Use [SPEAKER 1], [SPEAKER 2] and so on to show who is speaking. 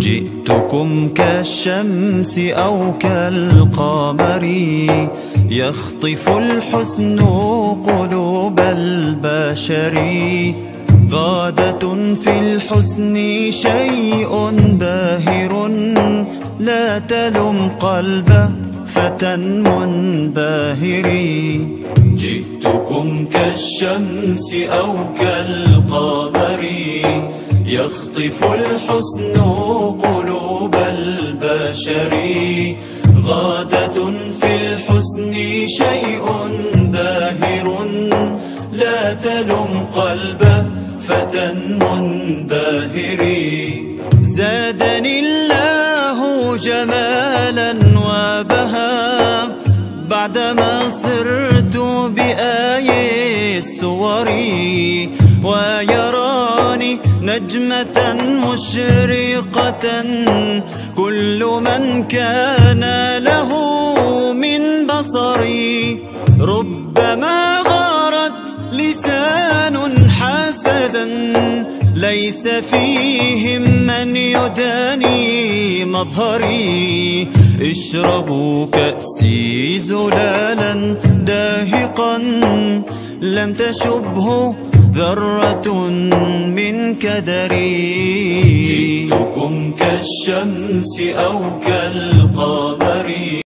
[SPEAKER 1] جئتكم كالشمس أو كالقمر، يخطف الحسن قلوب البشر. غادة في الحسن شيء باهر، لا تلم قلب فتى منبهر. جئتكم كالشمس أو كالقمر، يخطف الحسن قلوب البشر. غادة في الحسن شيء باهر، لا تلم قلب فتى منبهر. زادني الله جمالا وبهاء بعدما صرت بآي الصور، ويراني نجمة مشرقة كل من كان له من بصري. ربما غارت لسان حسدا، ليس فيهم من يداني مظهري. اشربوا كأسي زلالا داهقا، لم تشبه ذرة من كدري. جئتكم كالشمس أو كالقمر.